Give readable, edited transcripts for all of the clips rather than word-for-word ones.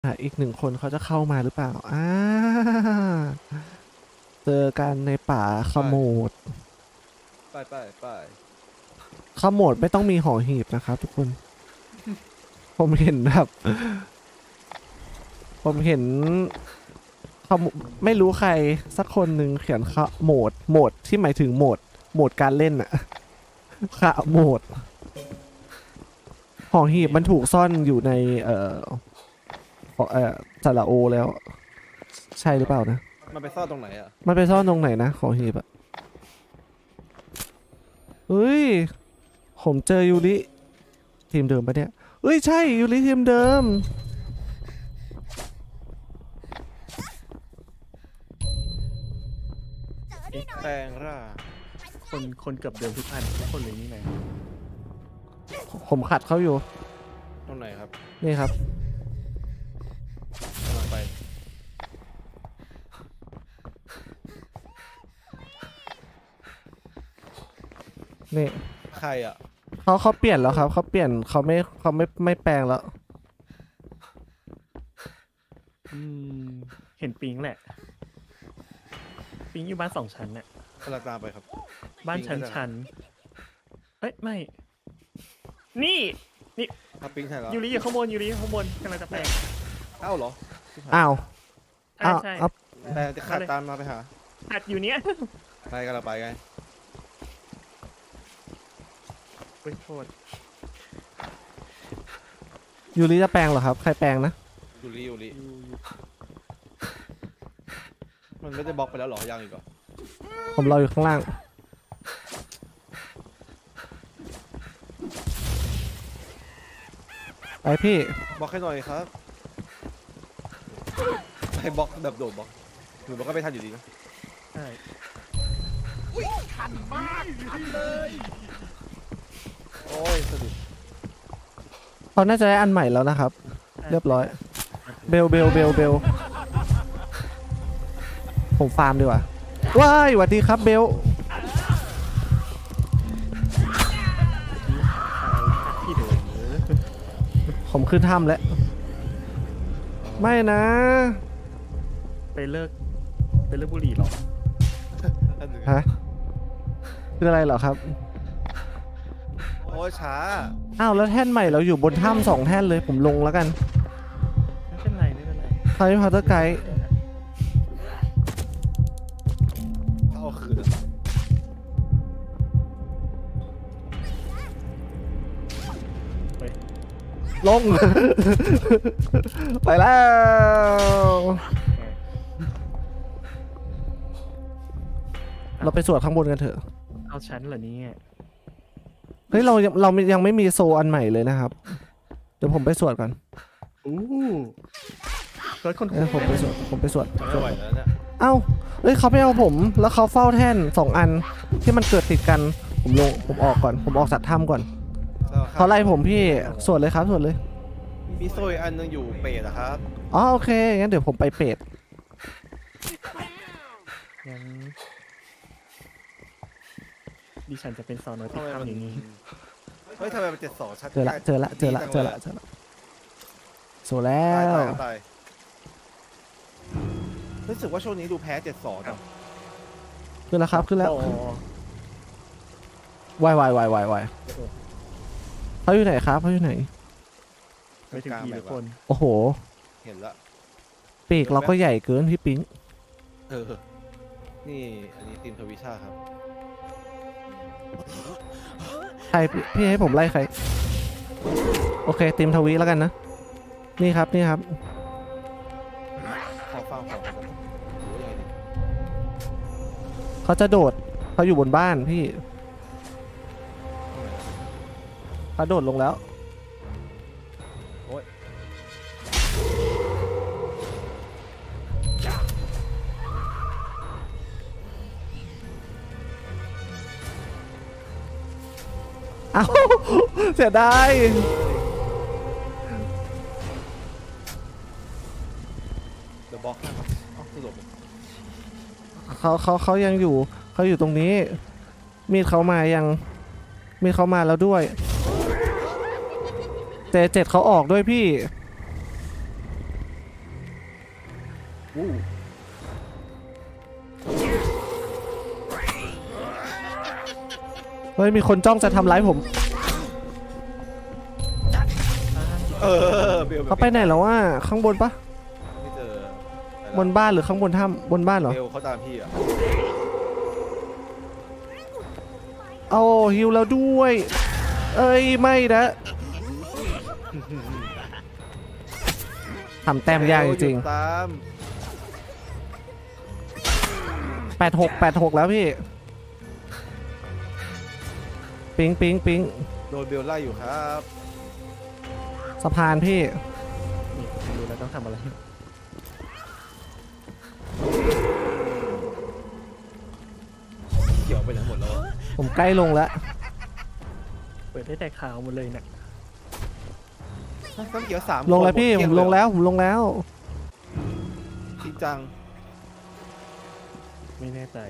อีก1 คนเขาจะเข้ามาหรือเปล่าเจอกันในป่าขโมดไปขโมดไม่ต้องมีหอหีบนะครับทุกคน ผมเห็นแบบ ผมเห็นเขาไม่รู้ใครสักคนหนึ่งเขียนขโมดที่หมายถึงโหมดการเล่นอะขโมดหอหีบมันถูกซ่อนอยู่ในสระโอแล้วใช่หรือเปล่านะมันไปซ่อนตรงไหนอ่ะมันไปซ่อนตรงไหนนะหอหีบอะเฮ้ยผมเจอยูริทีมเดิมปะเนี่ยเฮ้ยใช่ยูริทีมเดิมแปลงร่าคนเกือบเดิมทุกอันทุกคนเลยนี่ไงผมขัดเขาอยู่ตรงไหนครับนี่ครับกำลังไปนี่ใครอ่ะเขาเปลี่ยนแล้วครับเขาเปลี่ยนเขาไม่แปลงแล้วเห็นปิงแหละปิงอยู่บ้าน2 ชั้นเนี่ยกำลังตามไปครับบ้านชั้นเอ้ยไม่นี่ปิงใช่แล้วยูริอยู่ข้างบนกำลังจะแปลงอ้าวเหรออ้าวใช่แต่จะขาดตามมาไปหาอัดอยู่เนี้ยไปกันเราไปไงโทษยูริจะแปลงเหรอครับใครแปลงนะยูริมันไม่ได้บล็อกไปแล้วหรอยังอีกเหรอผมรออยู่ข้างล่างไปพี่บล็อกให้หน่อยครับให้บล็อกแบบโดดบล็อกหรือบล็อกก็ไม่ทันอยู่ดีนะใช่ทันมากทันเลยโอ้ยสะดุดเขาน่าจะได้อันใหม่แล้วนะครับเรียบร้อยเบลผมฟาร์มดีกว่าว้ายสวัสดีครับเบลผมขึ้นถ้ำแล้วไม่นะไปเลิกบุหรี่หรอฮะคืออะไรเหรอครับโอ้ยช้าอ้าวแล้วแท่นใหม่เราอยู่บนถ้ำ2 แท่นเลยผมลงแล้วกันไม่เป็นไรใครพอเตอร์ไกด์เอาคืนลง ไปแล้วเราไปสวดข้างบนกันเถอะเอาชั้นเหรอนี่เฮ้ยเรายังไม่มีโซอันใหม่เลยนะครับเดี๋ยวผมไปสวดก่อนผมไปสวดไม่ไหวแล้วเนี่ยเอ้าเฮ้ยเขาไม่เอาผมแล้วเขาเฝ้าแท่น2 อันที่มันเกิดติดกันผมออกก่อนผมออกจากถ้ำก่อนเขาไล่ผมพี่สวดเลยครับสวดเลยมีโซ่อันนึงอยู่เปรตนะครับอ๋อโอเคงั้นเดี๋ยวผมไปเปรตงั้นดิฉันจะเป็นสาวน้อยที่ทำอย่างนี้เฮ้ยทำไมมัน72ชัดเจอละโซแล้วรู้สึกว่าช่วงนี้ดูแพ้72อ่ะขึ้นแล้วครับขึ้นแล้ววายเขาอยู่ไหนครับเขาอยู่ไหนไม่ถึงทีละคนโอ้โหเห็นละปีกเราก็ใหญ่เกินพี่ปิ๊งนี่อันนี้ทีมทวิชาครับใครพี่ให้ผมไล่ใครโอเคทีมทวีแล้วกันนะนี่ครับขอฟังเขาจะโดดเขาอยู่บนบ้านพี่เขาโดดลงแล้วอ้าวเสียดายเดอะบ็อกนะครับสรุปเขายังอยู่เขาอยู่ตรงนี้มีดเขามาแล้วด้วยแต่7เขาออกด้วยพี่วู้เฮ้ยมีคนจ้องจะทำร้ายผมเบลเขาไปไหนแล้วว่าข้างบนปะไม่เจอบนบ้านหรือข้างบนถ้ำบนบ้านเหรอเบลเขาตามพี่อ่ะเอาฮิวแล้วด้วย เอ้ยไม่นะทำแต้มยากจริงตามๆ86แล้วพี่ปิ๊งโดนเบลไล่อยู่ครับสะพานพี่นี่ดูแล้วต้องทำอะไรเกี่ยวไปไหนหมดแล้วผมใกล้ลงแล้วเปิดได้แต่ข่าวหมดเลยเนี่ยต้องเกี่ยว3 ลงแล้วพี่ผมลงแล้วจริงจังไม่แน่ใจ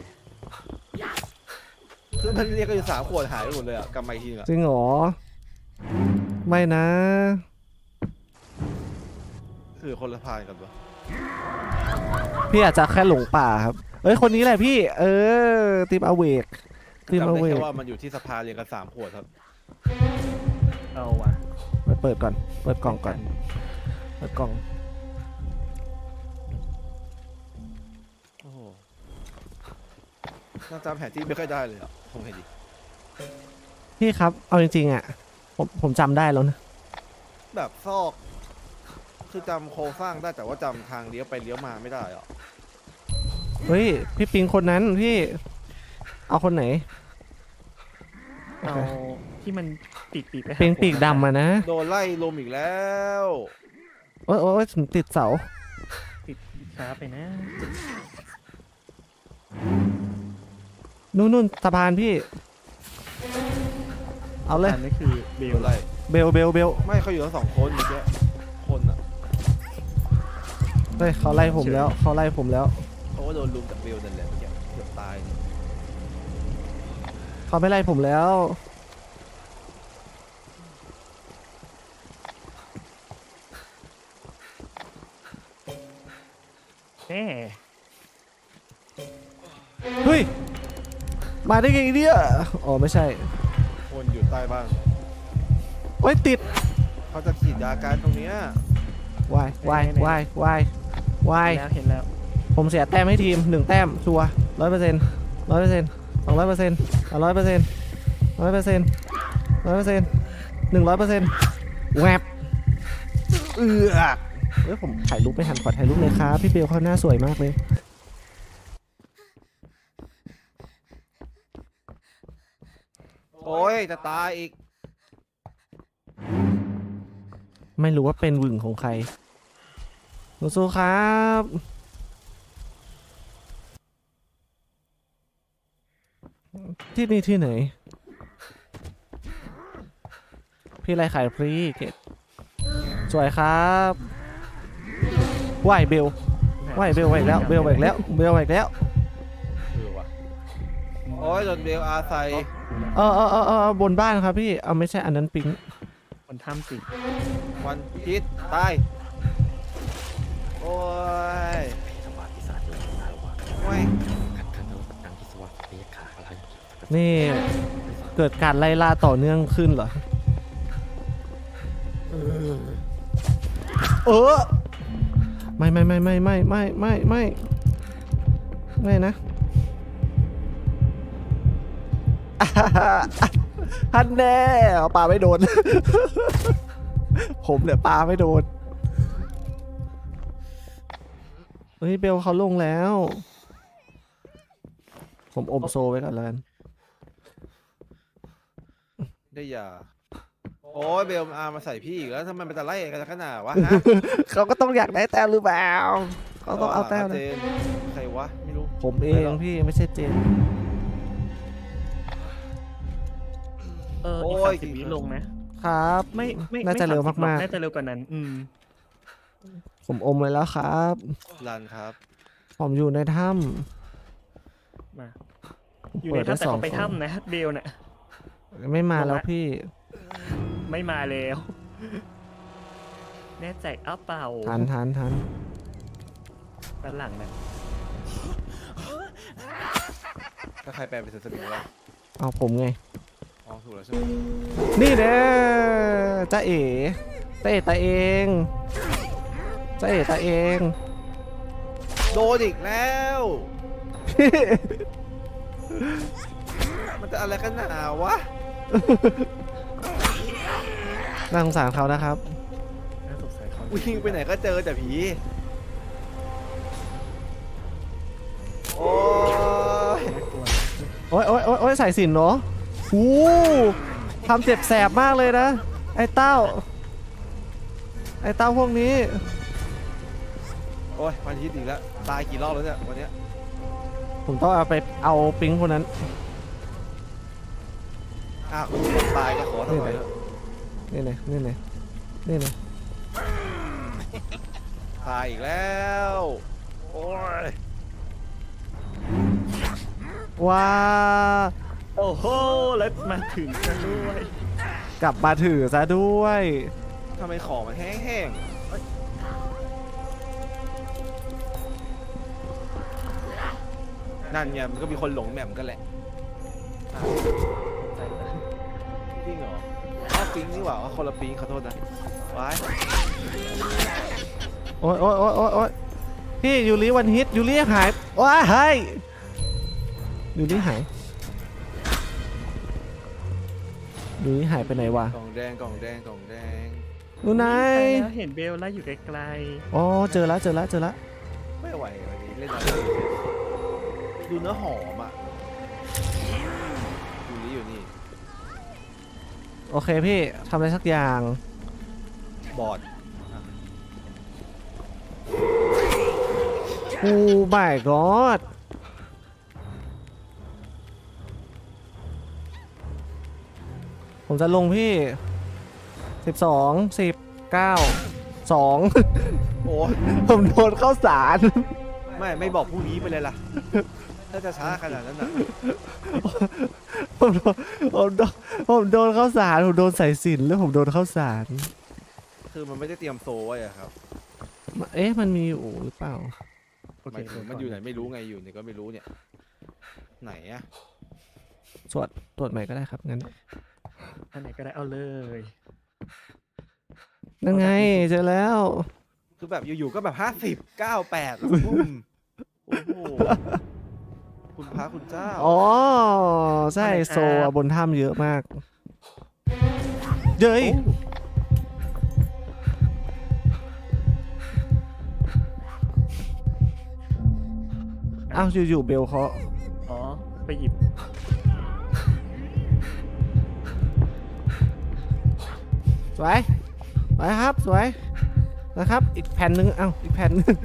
คือมันเรียกกันอยู่3 ขวดหายไปหมดเลยอ่ะกลับมาอีกทีอ่ะจริงเหรอไม่นะคือคนละพานกันปะพี่อาจจะแค่หลงป่าครับเอ้ยคนนี้แหละพี่ทีมอเวกจำได้แค่ว่ามันอยู่ที่สภาเรียงกัน3 ขวดครับเอาว่ะเปิดก่อนเปิดกล่องก่อนเปิดกล่องโอ้โหน่าจำแผนที่ไม่ค่อยได้เลยอ่ะผมเห็นดิพี่ครับเอาจริงๆอ่ะผมจำได้แล้วนะแบบซอกคือจำโครงสร้างได้แต่ว่าจำทางเลี้ยวไปเลี้ยวมาไม่ได้อ่ะเฮ้ยพี่ปิงคนนั้นพี่เอาคนไหนเอาที่มันปีกไปหาปิงปีกดำอะนะโดนไล่ลมอีกแล้วโอ้ยผมติดเสาติดช้าไปนะนู่นสะพานพี่เอาเลยอันนี้คือเบโดลนไล่เบลไม่เขาอยู่ทั้ง2 คนเมื่อกี้คนอ่ะเฮ้ยเขาไล่ผมแล้วเขาไล่ผมแล้วเขาก็โดนลุมจากเบลนั่นแหละเมื่อกี้เกือบตายเขาไม่ไล่ผมแล้วแน่เฮ้ยมาได้ไงเนี่ยอ๋อไม่ใช่คนอยู่ใต้บ้านโอ้ยติดเขาจะฉีดยาการตรงเนี้ยวายวายแล้วเห็นแล้วผมเสียแต้มให้ทีม1 แต้มชัวร์100% 200% 300% 100% 100% แวบเอ้ยผมถ่ายรูปไม่ทันขอถ่ายรูปเลยครับพี่เบลเขาหน้าสวยมากเลยโอ้ยจะตายอีกไม่รู้ว่าเป็นวึ่งของใครสู้ๆครับที่นี่ที่ไหนพี่ไรขายฟรีเกตสวยครับว่ายเบลว่ายเบลไปอีกแล้วเบลไปอีกแล้วเบลไปอีกแล้วว่ะโอ้ยโดนเบลอาใส่บนบ้านครับพี่เอาไม่ใช่อันนั้นปิ๊งคนถ้ำสิวันพิษตายโอ้ยสวัสดิศาสตร์เลยนะว่าโอ้ยขัดขันเอาดังที่สวัสดิ์เรียกขาอะไรนี่เกิดการไล่ล่าต่อเนื่องขึ้นเหรอไม่นะฮันแน่ปลาไม่โดน ผมเนี่ยปลาไม่โดนเฮ้ยเบลเขาลงแล้ว ผมอมโซไว้ก่อนแล้วกันได้ยาโอ้ยเบลอามาใส่พี่อีกแล้วทำไมมันจะไล่กันขนาดวะฮะเขาก็ต้องอยากได้แต้มหรือเปล่าเขาต้องเอาแต้มเจนะนใครวะไม่รู้ผมเองพี่ไม่ใช่เจนอีก30 วิลงนะครับ ไม่น่าจะเร็ว 30 มากๆน่าจะเร็วกว่านั้นผมอมไว้แล้วครับรันครับผมอยู่ในถ้มาำอยู่ในถ้ำแต่เขาไปถ้ำนะเบลน่ะไม่มาแล้วพี่ไม่มาแล้ว แน่ใจอ้าเปล่าทันด้านหลังนะถ้าใครแปลเป็นสมิงวะเอาผมไงอ๋อถูกแล้วใช่ไหมนี่เด้จ้าเอ๋จ้าเอ๋ตาเองจ้าเอ๋ตาเองโดนอีกแล้ว มันจะอะไรกันหนาวะน่าสงสารเขานะครับน่าสงสัยเขาวิ่งไปไหนก็เจอแต่ผีโอ้ยไม่กลัวโอ๊ยโอ๊ยโอ๊ยโอ๊ยใส่สินเนาะอู้ทำเจ็บแสบมากเลยนะ ไอ้เต้า ไอ้เต้าพวกนี้โอ้ยวันอาทิตย์อีกแล้วตายกี่รอบแล้วเนี่ยวันเนี้ยผมต้องเอาไปเอาปิงคนนั้นคนตายก็ขอทำไมเถอะนี่ไงนี่ไงนี่ไงตายอีกแล้วโอ้ยว้าโอ้โหแล้วมาถึงกันด้วยกลับมาถือซะด้วยทำไมของมันแห้งๆเอ้ยนั่นไงมันก็มีคนหลงแหม่มกันแหละจริงเหรออ้าวปิงนี่หว่าคนละปิงขอโทษนะว้ายโอ๊ยโอ๊ยโอ๊ยโอ๊ยโอ๊ยพี่ยูริวันฮิตยูริหายว้าเฮ้ยยูริหายยูริหายไปไหนวะกล่องแดงกล่องแดงกล่องแดงดูไหนไปแล้วเห็นเบลล่าอยู่ไกลอ๋อเจอแล้วเจอแล้วเจอแล้วไม่ไหววันนี้เล่นอะไรดูเนื้อหอมอ่ะดูนี้อยู่นี่โอเคพี่ทำอะไรสักอย่างบอดโอ้ my god ผมจะลงพี่12 10 9 2 โอ้ยผมโดนเข้าสารไม่บอกพรุ่งนี้ไปเลยล่ะถ้าจะช้าขนาดนั้นน่ะผมโดนผมโดนเข้าสารผมโดนใส่สิญจน์แล้วผมโดนเข้าสารคือมันไม่ได้เตรียมโซไว้อะครับเอ๊ะมันมีอยู่หรือเปล่าๆโอเคมันอยู่ไหนไม่รู้ไงอยู่เนี่ยก็ไม่รู้เนี่ยไหนอะตรวจใหม่ก็ได้ครับงั้นอันไหนก็ได้เอาเลยนั่นไงเจอแล้วคือแบบอยู่ๆก็แบบ50 98ปุ้มโอ้โหคุณพระคุณเจ้าอ๋อใช่โซบนถ้ำเยอะมากเย้ยอ้าวอยู่ๆเบลเขาอ๋อไปหยิบสวยสวยครับสวยนะครับอีกแผ่นหนึ่งเอ้าอีกแผ่นหนึง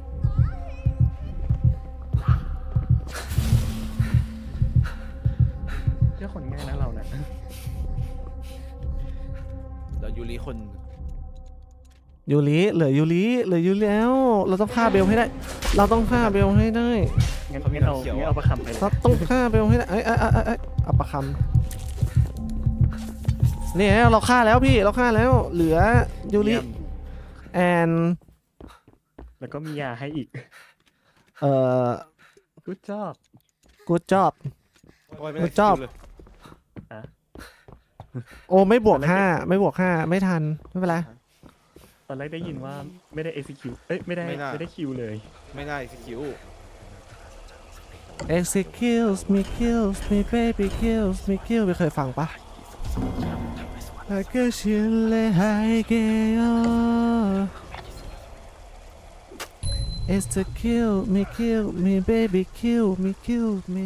เรื่องคนง่ายนะเราเนี่ยแล้วยูริคนยูริเหลือยูริแล้ว เราต้องฆ่าเบลให้ได้ เราต้องฆ่าเบลให้ได้งั้นเอาประคำไปเลยเราต้องฆ่าเบลให้ได้เอ้ยเอาประคำเนี่ยเราฆ่าแล้วพี่เราฆ่าแล้วเหลือยูริเยี่ยมแอนแล้วก็มียาให้อีก กูชอบ good job โอ้ยไม่ได้ชอบเลยโอ้ไม่บวกห้าไม่ทันไม่เป็นไรตอนแรกได้ยินว่าไม่ได้ execute เอ้ยไม่ได้คิวเลยไม่ได้สกิล executes me kills me baby kills me kill ไม่เคยฟังปะI guess you lay high It's to kill me baby kill me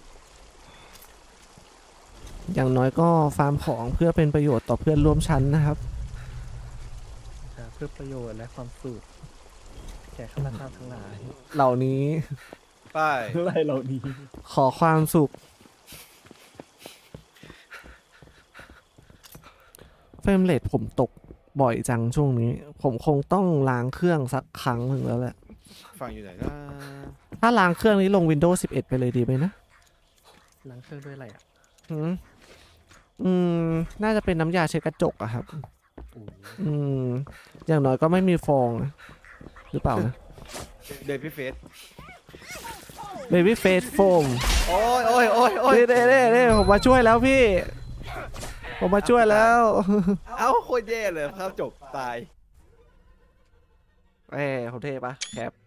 อย่างน้อยก็ฟาร์มของเพื่อเป็นประโยชน์ต่อเพื่อนร่วมชั้นนะครับเพื่อประโยชน์และความสุขแก่ข้าราชการทั้งหลายเหล่านี้ไปอะไรเหล่านี้ขอความสุขเฟรมเรทผมตกบ่อยจังช่วงนี้ ผมคงต้องล้างเครื่องสักครั้งหนึ่งแล้วแหละฟังอยู่ไหนนะถ้าล้างเครื่องนี้ลง Windows 11 ไปเลยดีไหมนะล้างเครื่องด้วยอะไรอ่ะน่าจะเป็นน้ำยาเช็ดกระจกอะครับโอ้อย่างน้อยก็ไม่มีฟองนะหรือเปล่านะเ Baby Face เบบี้เฟสโฟมโอ้ยโอ้ยโอ้ยโอ้ยนี่ผมมาช่วยแล้วพี่ ผมมาช่วยแล้วเอ้าโคตรแย่เลยครับจบตายผมเท่ปะแคป